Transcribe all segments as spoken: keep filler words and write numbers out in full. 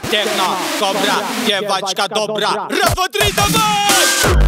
Tekno Cobra, девочка добра. Раз, два, три, давай!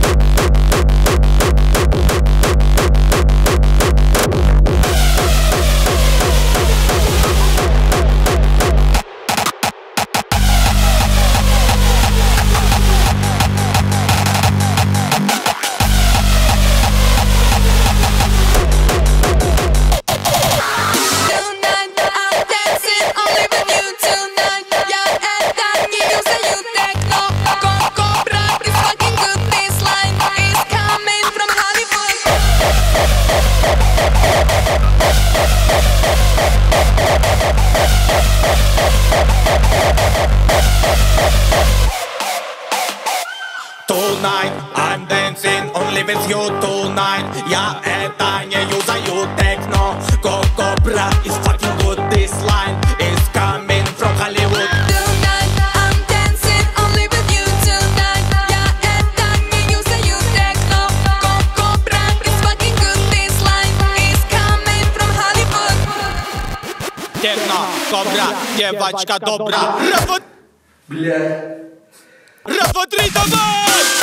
Tonight, I'm dancing only with you tonight. Я это не юзаю. Tekno Cobra is fucking good. This line is coming from Hollywood. Tonight, I'm dancing only with you tonight. Я это не юзаю. Tekno Cobra is fucking good. This line is coming from Hollywood. Tekno Cobra, девочка добра. Раз, два... Блядь. Раз, два, три, давай!